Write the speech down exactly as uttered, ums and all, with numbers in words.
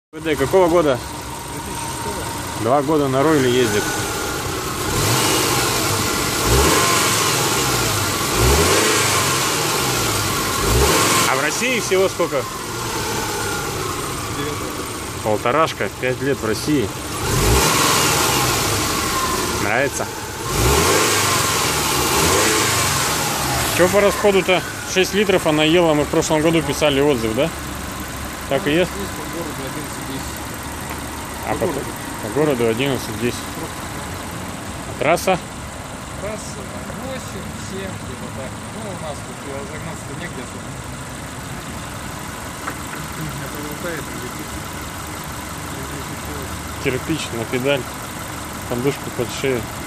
ВД какого года? две тысячи шестого. Два года на ройле ездит. А в России всего сколько? Полторашка, пять лет в России. Нравится? Че по расходу-то? шесть литров она ела, мы в прошлом году писали отзыв, да? Так и есть? По городу одиннадцать десять. А по, городу. по городу одиннадцать десять. А трасса? Трасса восемь семь, где-то так. Ну, у нас тут разогнаться негде особо. Это летает, Кирпич на педаль, подушку под шею.